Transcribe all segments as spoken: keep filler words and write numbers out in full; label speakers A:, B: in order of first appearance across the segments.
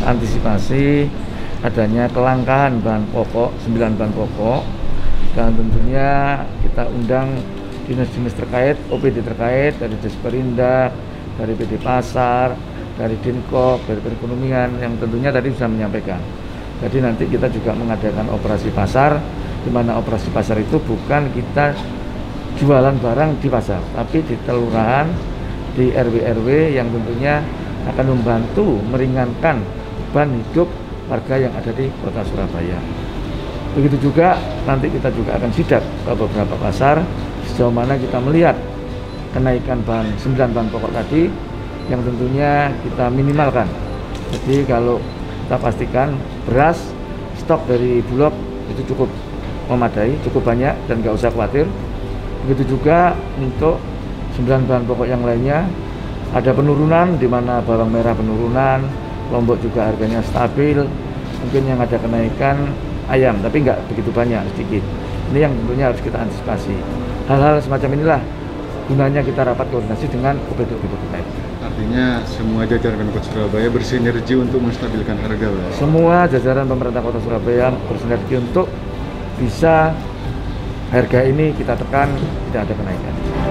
A: antisipasi adanya kelangkaan bahan pokok, sembilan bahan pokok, dan tentunya kita undang dinas-dinas terkait, O P D terkait, dari Disperindak, dari P D Pasar, dari Dinkop, dari Perekonomian, yang tentunya tadi bisa menyampaikan. Jadi nanti kita juga mengadakan operasi pasar, di mana operasi pasar itu bukan kita jualan barang di pasar, tapi di kelurahan, di R W R W yang tentunya akan membantu meringankan beban hidup warga yang ada di Kota Surabaya. Begitu juga nanti kita juga akan sidak ke beberapa pasar sejauh mana kita melihat kenaikan bahan sembilan bahan pokok tadi yang tentunya kita minimalkan. Jadi kalau kita pastikan beras stok dari Bulog itu cukup memadai, cukup banyak dan nggak usah khawatir. Begitu juga untuk sembilan bahan pokok yang lainnya ada penurunan, di mana bawang merah penurunan, Lombok juga harganya stabil. Mungkin yang ada kenaikan ayam, tapi nggak begitu banyak, sedikit. Ini yang tentunya harus kita antisipasi. Hal-hal semacam inilah gunanya kita rapat koordinasi dengan O P D O P D terkait.
B: Artinya semua jajaran Kota Surabaya bersinergi untuk menstabilkan harga, Pak?
A: Semua jajaran pemerintah Kota Surabaya bersinergi untuk bisa harga ini kita tekan, tidak ada kenaikan.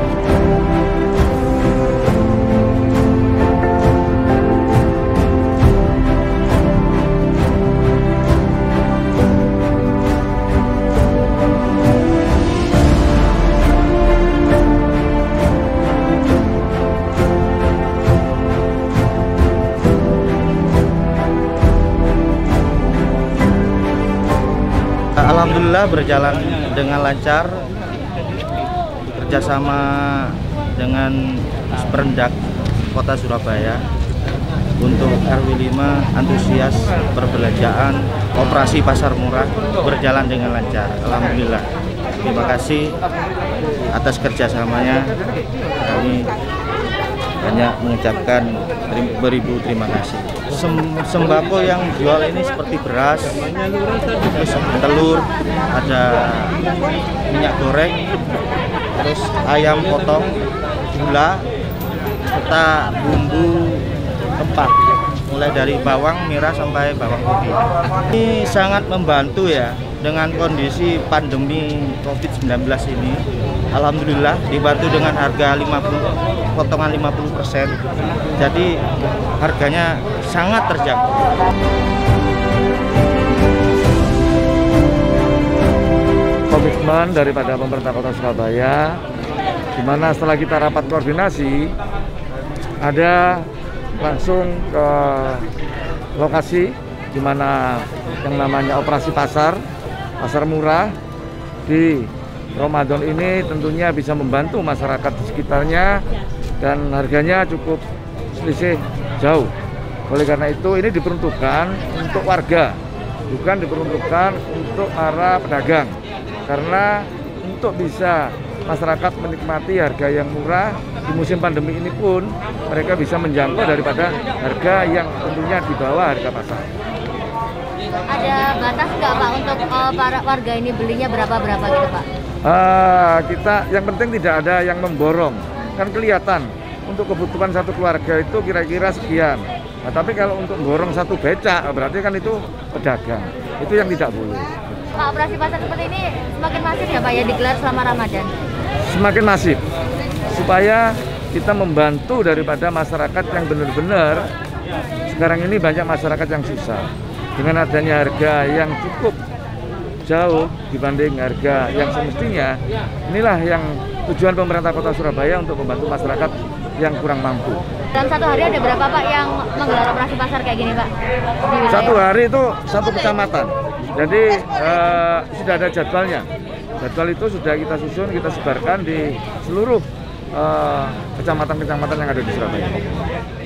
C: Alhamdulillah berjalan dengan lancar, kerjasama dengan Disperindak Kota Surabaya untuk R W lima antusias perbelanjaan operasi pasar murah berjalan dengan lancar. Alhamdulillah, terima kasih atas kerjasamanya. Kami banyak mengucapkan beribu terima kasih. Sem sembako yang jual ini seperti beras, terus telur, ada minyak goreng, terus ayam potong, gula, serta bumbu rempah, mulai dari bawang merah sampai bawang putih. Ini sangat membantu ya dengan kondisi pandemi COVID sembilan belas ini. Alhamdulillah dibantu dengan harga lima puluh, potongan lima puluh persen. Jadi harganya sangat terjangkau.
A: Komitmen daripada pemerintah Kota Surabaya, di mana setelah kita rapat koordinasi, ada langsung ke lokasi di mana yang namanya operasi pasar, pasar murah di Ramadan ini tentunya bisa membantu masyarakat di sekitarnya dan harganya cukup selisih jauh. Oleh karena itu ini diperuntukkan untuk warga, bukan diperuntukkan untuk para pedagang. Karena untuk bisa masyarakat menikmati harga yang murah di musim pandemi ini pun mereka bisa menjangkau daripada harga yang tentunya di bawah harga pasar.
D: Ada batas nggak Pak untuk uh, para warga ini belinya berapa-berapa gitu Pak?
A: Uh, kita yang penting tidak ada yang memborong, kan kelihatan untuk kebutuhan satu keluarga itu kira-kira sekian. Nah, tapi kalau untuk borong satu becak berarti kan itu pedagang, itu yang tidak boleh.
D: Pak, operasi pasar seperti ini semakin masif ya Pak ya digelar selama Ramadan?
A: Semakin masif, supaya kita membantu daripada masyarakat yang benar-benar sekarang ini banyak masyarakat yang susah. Dengan adanya harga yang cukup jauh dibanding harga yang semestinya, inilah yang tujuan pemerintah Kota Surabaya untuk membantu masyarakat yang kurang mampu.
D: Dalam satu hari ada berapa Pak yang menggelar operasi pasar kayak gini Pak?
A: Satu hari itu satu kecamatan. Jadi eh, sudah ada jadwalnya. Jadwal itu sudah kita susun, kita sebarkan di seluruh kecamatan-kecamatan eh, yang ada di Surabaya.